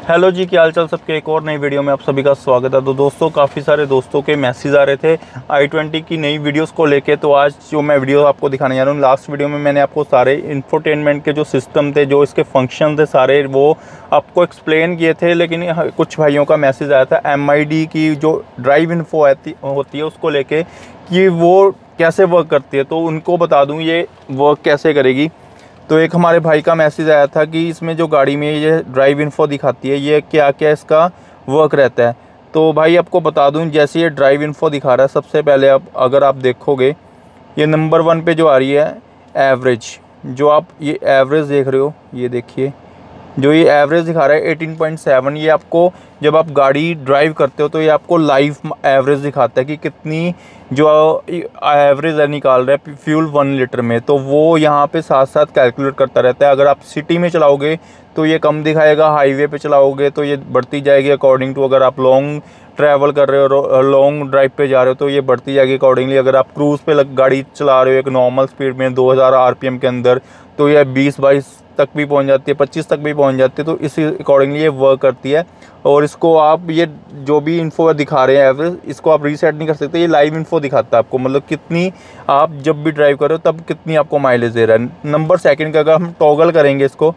Hello जी, क्या हाल चाल सबके। एक और नई वीडियो में आप सभी का स्वागत है। तो दोस्तों, काफ़ी सारे दोस्तों के मैसेज आ रहे थे i20 की नई वीडियोस को लेके। तो आज जो मैं वीडियो आपको दिखाने जा रहा हूँ, लास्ट वीडियो में मैंने आपको सारे इंफोटेनमेंट के जो सिस्टम थे, जो इसके फंक्शन थे, सारे वो आपको एक्सप्लेन किए थे। लेकिन कुछ भाइयों का मैसेज आया था MID की जो ड्राइव इन्फो होती है उसको लेके, कि वो कैसे वर्क करती है। तो उनको बता दूँ ये वर्क कैसे करेगी। तो एक हमारे भाई का मैसेज आया था कि इसमें जो गाड़ी में ये ड्राइव इन्फो दिखाती है, ये क्या क्या इसका वर्क रहता है। तो भाई आपको बता दूं, जैसे ये ड्राइव इन्फो दिखा रहा है, सबसे पहले अगर आप देखोगे, ये नंबर 1 पे जो आ रही है एवरेज, जो आप ये एवरेज देख रहे हो, ये देखिए जो ये एवरेज दिखा रहा है 18.7, ये आपको जब आप गाड़ी ड्राइव करते हो तो ये आपको लाइव एवरेज दिखाता है कि कितनी जो एवरेज निकाल रहा है फ्यूल 1 लीटर में। तो वो यहाँ पे साथ साथ कैलकुलेट करता रहता है। अगर आप सिटी में चलाओगे तो ये कम दिखाएगा, हाईवे पे चलाओगे तो ये बढ़ती जाएगी अकॉर्डिंग टू। अगर आप लॉन्ग ट्रैवल कर रहे हो, लॉन्ग ड्राइव पे जा रहे हो, तो ये बढ़ती जाएगी अकॉर्डिंगली। अगर आप क्रूज़ पे गाड़ी चला रहे हो एक नॉर्मल स्पीड में 2000 RPM के अंदर, तो ये 20-22 तक भी पहुंच जाती है, 25 तक भी पहुंच जाती है। तो इसी अकॉर्डिंगली ये वर्क करती है। और इसको आप ये जो भी इन्फो दिखा रहे हैं एवरेज, इसको आप रीसेट नहीं कर सकते। ये लाइव इन्फो दिखाता है आपको, मतलब कितनी आप जब भी ड्राइव कर रहे हो तब कितनी आपको माइलेज दे रहा है। नंबर सेकंड का अगर हम टॉगल करेंगे, इसको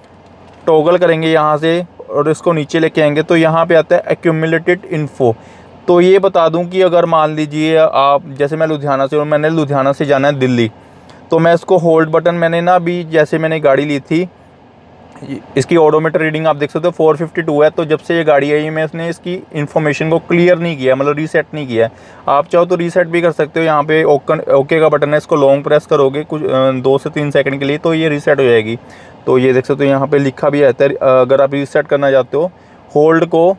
टॉगल करेंगे यहाँ से और इसको नीचे लेके आएंगे, तो यहाँ पे आता है एक्यूमुलेटेड इन्फो। तो ये बता दूँ कि अगर मान लीजिए आप, जैसे मैं लुधियाना से, और मैंने लुधियाना से जाना है दिल्ली, तो मैं इसको होल्ड बटन, मैंने ना अभी जैसे मैंने गाड़ी ली थी, इसकी ओडोमीटर रीडिंग आप देख सकते हो 452 है। तो जब से ये गाड़ी आई मैं इसने इसकी इन्फॉर्मेशन को क्लियर नहीं किया, मतलब रीसेट नहीं किया है। आप चाहो तो रीसेट भी कर सकते हो। यहाँ पे ओके का बटन है, इसको लॉन्ग प्रेस करोगे कुछ 2 से 3 सेकंड के लिए, तो ये रीसेट हो जाएगी। तो ये देख सकते हो यहाँ पे लिखा भी रहता है, अगर आप रीसेट करना चाहते हो, होल्ड को,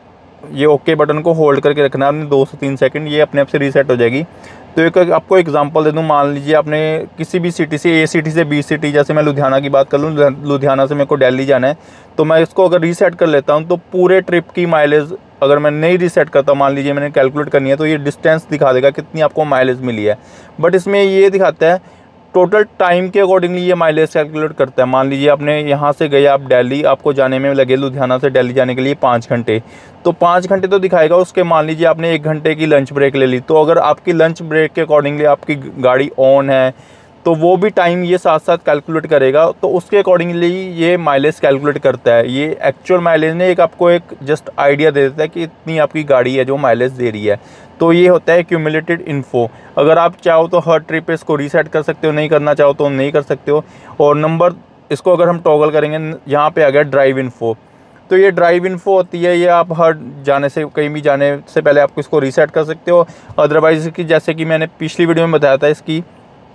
ये ओके बटन को होल्ड करके रखना है आपने 2 से 3 सेकंड, ये अपने आप से रीसेट हो जाएगी। तो एक आपको एग्जांपल दे दूं, मान लीजिए आपने किसी भी सिटी से, A सिटी से B सिटी, जैसे मैं लुधियाना की बात कर लूँ, लुधियाना से मेरे को दिल्ली जाना है, तो मैं इसको अगर रीसेट कर लेता हूं तो पूरे ट्रिप की माइलेज, अगर मैं नहीं रीसेट करता, मान लीजिए मैंने कैलकुलेट करनी है, तो ये डिस्टेंस दिखा देगा कितनी आपको माइलेज मिली है। बट इसमें ये दिखाता है टोटल टाइम के अकॉर्डिंगली ये माइलेज कैलकुलेट करता है। मान लीजिए आपने यहाँ से गए आप दिल्ली, आपको जाने में लगे लुधियाना से दिल्ली जाने के लिए 5 घंटे, तो 5 घंटे तो दिखाएगा उसके। मान लीजिए आपने 1 घंटे की लंच ब्रेक ले ली, तो अगर आपकी लंच ब्रेक के अकॉर्डिंगली आपकी गाड़ी ऑन है, तो वो भी टाइम ये साथ साथ कैलकुलेट करेगा। तो उसके अकॉर्डिंगली ये माइलेज कैलकुलेट करता है। ये एक्चुअल माइलेज ने आपको एक जस्ट आइडिया दे देता है कि इतनी आपकी गाड़ी है जो माइलेज दे रही है। तो ये होता है क्यूमुलेटेड इन्फो। अगर आप चाहो तो हर ट्रिप पे इसको रीसेट कर सकते हो, नहीं करना चाहो तो नहीं कर सकते हो। और नंबर, इसको अगर हम टॉगल करेंगे, यहाँ पे आ गया ड्राइव इन्फो। तो ये ड्राइव इन्फो होती है, ये आप हर जाने से, कहीं भी जाने से पहले आपको इसको रीसेट कर सकते हो। अदरवाइज़ इसकी, जैसे कि मैंने पिछली वीडियो में बताया था, इसकी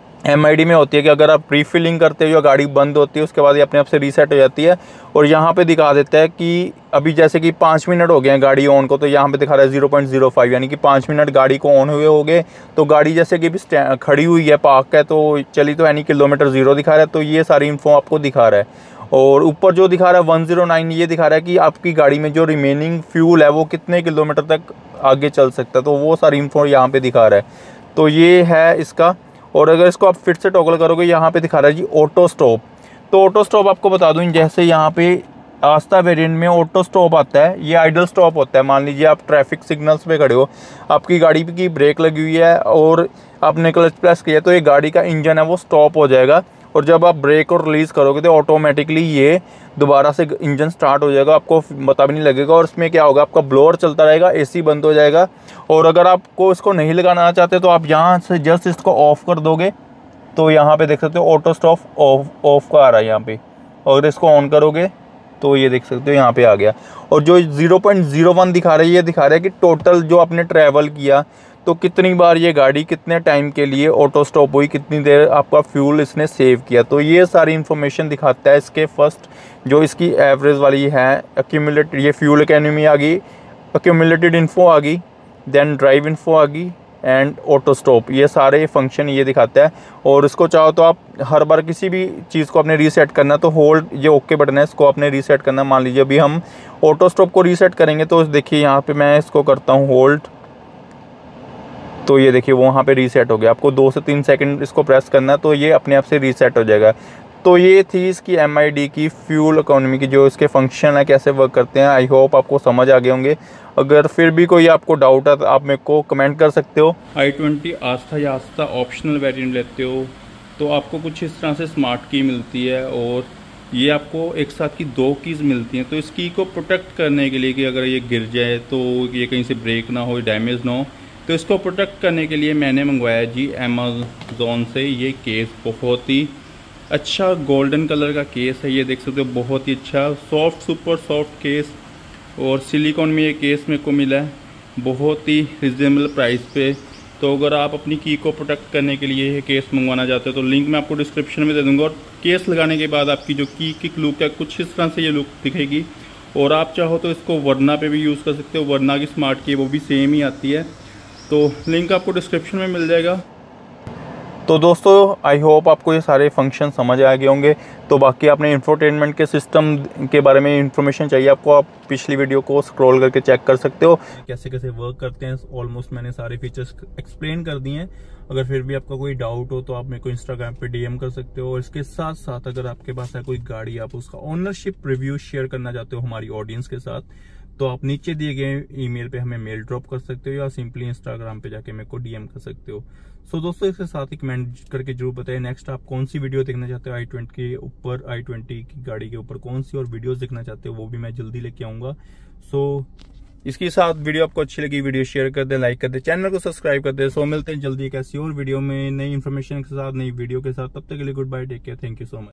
MID में होती है कि अगर आप प्री फिलिंग करते हो या गाड़ी बंद होती है, उसके बाद ये अपने आप से रीसेट हो जाती है। और यहाँ पे दिखा देता है कि अभी जैसे कि 5 मिनट हो गए हैं गाड़ी ऑन को, तो यहाँ पे दिखा रहा है 0.05, यानी कि 5 मिनट गाड़ी को ऑन हुए हो गए। तो गाड़ी जैसे कि खड़ी हुई है, पार्क है, तो चली तो यानी किलोमीटर 0 दिखा रहा है। तो ये सारी इन्फो आपको दिखा रहा है। और ऊपर जो दिखा रहा है 109, ये दिखा रहा है कि आपकी गाड़ी में जो रिमेनिंग फ्यूल है वो कितने किलोमीटर तक आगे चल सकता है। तो वो सारी इन्फो यहाँ पे दिखा रहा है। तो ये है इसका। और अगर इसको आप फिर से टॉगल करोगे, यहाँ पे दिखा रहा है जी ऑटो स्टॉप। तो ऑटो स्टॉप आपको बता दूं, जैसे यहाँ पे आस्था वेरिएंट में ऑटो स्टॉप आता है, ये आइडल स्टॉप होता है। मान लीजिए आप ट्रैफिक सिग्नल्स पे खड़े हो, आपकी गाड़ी की ब्रेक लगी हुई है और आपने क्लच प्रेस किया, तो ये गाड़ी का इंजन है वो स्टॉप हो जाएगा। और जब आप ब्रेक और रिलीज़ करोगे तो ऑटोमेटिकली ये दोबारा से इंजन स्टार्ट हो जाएगा, आपको पता भी नहीं लगेगा। और इसमें क्या होगा, आपका ब्लोअर चलता रहेगा, AC बंद हो जाएगा। और अगर आपको इसको नहीं लगाना चाहते तो आप यहाँ से जस्ट इसको ऑफ कर दोगे, तो यहाँ पे देख सकते हो ऑटो स्टॉप ऑफ का आ रहा है यहाँ पे। और इसको ऑन करोगे तो ये देख सकते हो यहाँ पे आ गया। और जो 0.01 दिखा रहा है, ये दिखा रहा है कि टोटल जो आपने ट्रैवल किया, तो कितनी बार ये गाड़ी कितने टाइम के लिए ऑटो स्टॉप हुई, कितनी देर आपका फ्यूल इसने सेव किया। तो ये सारी इन्फॉर्मेशन दिखाता है इसके फर्स्ट, जो इसकी एवरेज वाली है एक्यूमुलेटेड, ये फ्यूल इकोनॉमी आ गई, एक्यूमुलेटेड इन्फो आ गई, देन ड्राइव इन्फो आ गई एंड ऑटो स्टॉप। ये सारे फंक्शन ये दिखाता है। और इसको चाहो तो आप हर बार किसी भी चीज़ को आपने रीसेट करना, तो होल्ड, ये ओके बटन है, इसको आपने रीसेट करना। मान लीजिए अभी हम ऑटो स्टॉप को रीसेट करेंगे, तो देखिए यहाँ पे मैं इसको करता हूँ होल्ड, तो ये देखिए वहाँ पे रीसेट हो गया। आपको 2 से 3 सेकंड इसको प्रेस करना है, तो ये अपने आप से रीसेट हो जाएगा। तो ये थी इसकी MID की फ्यूल इकोनॉमी की जो इसके फंक्शन है, कैसे वर्क करते हैं। आई होप आपको समझ आ गए होंगे। अगर फिर भी कोई आपको डाउट है तो आप मेरे को कमेंट कर सकते हो। i20 आस्था या आस्था ऑप्शनल वेरिएंट लेते हो तो आपको कुछ इस तरह से स्मार्ट की मिलती है, और ये आपको एक साथ की 2 कीज़ मिलती हैं। तो इस की को प्रोटेक्ट करने के लिए कि अगर ये गिर जाए तो ये कहीं से ब्रेक ना हो, डैमेज ना हो, तो इसको प्रोटेक्ट करने के लिए मैंने मंगवाया जी अमेज़ॉन से ये केस। बहुत ही अच्छा गोल्डन कलर का केस है, ये देख सकते हो, बहुत ही अच्छा सॉफ्ट, सुपर सॉफ्ट केस, और सिलिकॉन में ये केस मेरे को मिला है बहुत ही रिजनेबल प्राइस पे। तो अगर आप अपनी की को प्रोटेक्ट करने के लिए ये केस मंगवाना चाहते हो तो लिंक मैं आपको डिस्क्रिप्शन में दे दूंगा। और केस लगाने के बाद आपकी जो की लुक है कुछ इस तरह से ये लुक दिखेगी। और आप चाहो तो इसको वरना पे भी यूज़ कर सकते हो, वरना की स्मार्ट की वो भी सेम ही आती है। तो लिंक आपको डिस्क्रिप्शन में मिल जाएगा। तो दोस्तों आई होप आपको ये सारे फंक्शन समझ आ गए होंगे। तो बाकी आपने इंफोटेनमेंट के सिस्टम के बारे में इंफॉर्मेशन चाहिए आपको, आप पिछली वीडियो को स्क्रॉल करके चेक कर सकते हो कैसे कैसे वर्क करते हैं। ऑलमोस्ट मैंने सारे फीचर्स एक्सप्लेन कर दिए हैं। अगर फिर भी आपका कोई डाउट हो तो आप मेरे को इंस्टाग्राम पे DM कर सकते हो। और इसके साथ साथ अगर आपके पास है कोई गाड़ी, आप उसका ओनरशिप रिव्यू शेयर करना चाहते हो हमारी ऑडियंस के साथ, तो आप नीचे दिए गए ईमेल पे हमें मेल ड्रॉप कर सकते हो या सिंपली इंस्टाग्राम पे जाके मेरे को DM कर सकते हो। सो दोस्तों इसके साथ ही कमेंट करके जरूर बताइए नेक्स्ट आप कौन सी वीडियो देखना चाहते हो i20 के ऊपर, i20 की गाड़ी के ऊपर कौन सी और वीडियोस देखना चाहते हो, वो भी मैं जल्दी लेके आऊंगा। सो इसके साथ वीडियो आपको अच्छी लगी, वीडियो शेयर कर दे, लाइक कर दे, चैनल को सब्सक्राइब कर दे। सो मिलते हैं जल्दी एक ऐसी और वीडियो में नई इन्फॉर्मेशन के साथ, नई वीडियो के साथ। तब तक के लिए goodbye, take care, thank you so much.